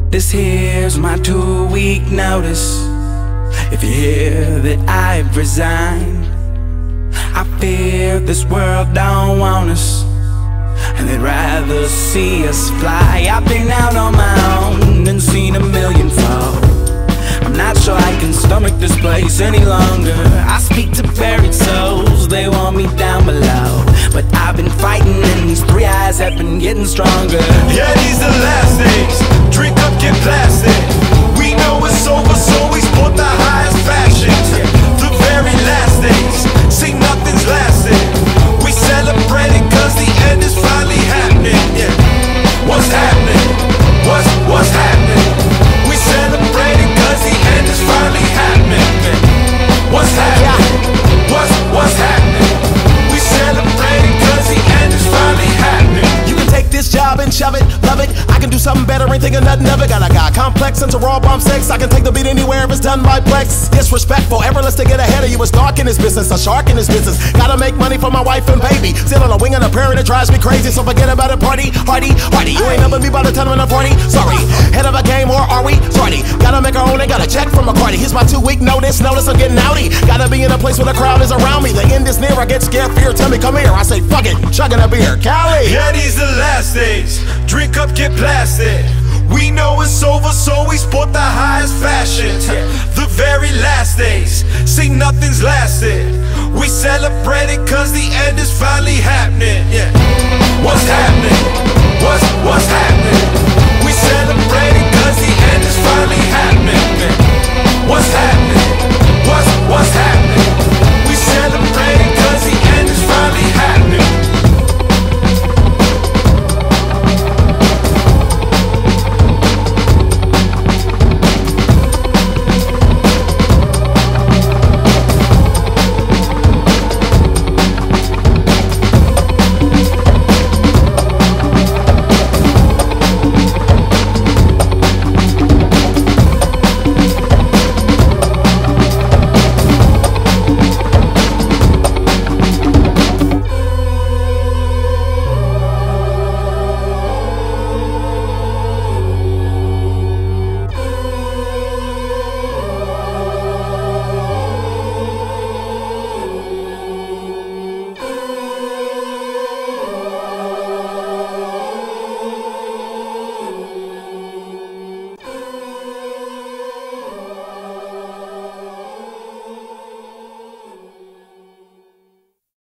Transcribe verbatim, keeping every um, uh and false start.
This here's my two-week notice. If you hear that I've resigned, I fear this world don't want us, and they'd rather see us fly. I've been out on my own and seen a million fall. I'm not sure I can stomach this place any longer. I speak to buried souls, they want me down below, but I've been fighting and these three eyes have been getting stronger. Yeah, these the last days. Drink up, get blasted. We know it's over, so we sport the highest fashions. The very last days, see nothing's lasting. We celebrate it cause the end is finally happening. Yeah. What's happening? What's, what's happening? We celebrate it cause the end is finally happening. What's happening? What's, what's happening? We celebrate it cause the end is finally happening. You can take this job and shove it, love it. I can do something better, ain't thinking nothing of it. Got a guy complex into raw bomb sex. I can take the beat anywhere if it's done by Plex. Disrespectful, effortless to get ahead of you. It's dark in this business, a shark in this business. Gotta make money for my wife and baby. Still on a wing on a prairie that drives me crazy. So forget about it, party, hardy, hardy. You ain't numbered me by the time I'm forty. Sorry, head of a game or are we? Sorry, gotta make our own and got a check from McCarty. Here's my two week notice, notice I'm getting outy. Gotta be in a place where the crowd is around me. The end is near, I get scared, fear, tell me come here. I say fuck it, chugging a beer, Cali. Yeah, these the last days. Drink up, get blasted. We know it's over, so we sport the highest fashions. The very last days, see nothing's lasted. We celebrate it cause the end is finally happening. Yeah. What's happening? What's, what's happening?